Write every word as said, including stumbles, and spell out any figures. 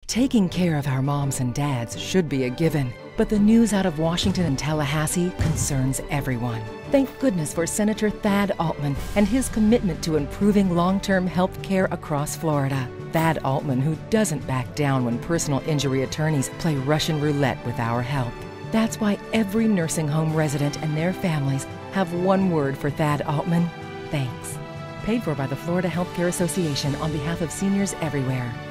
Taking care of our moms and dads should be a given, but the news out of Washington and Tallahassee concerns everyone. Thank goodness for Senator Thad Altman and his commitment to improving long-term health care across Florida. Thad Altman, who doesn't back down when personal injury attorneys play Russian roulette with our health. That's why every nursing home resident and their families have one word for Thad Altman: thanks. Paid for by the Florida Healthcare Association on behalf of seniors everywhere.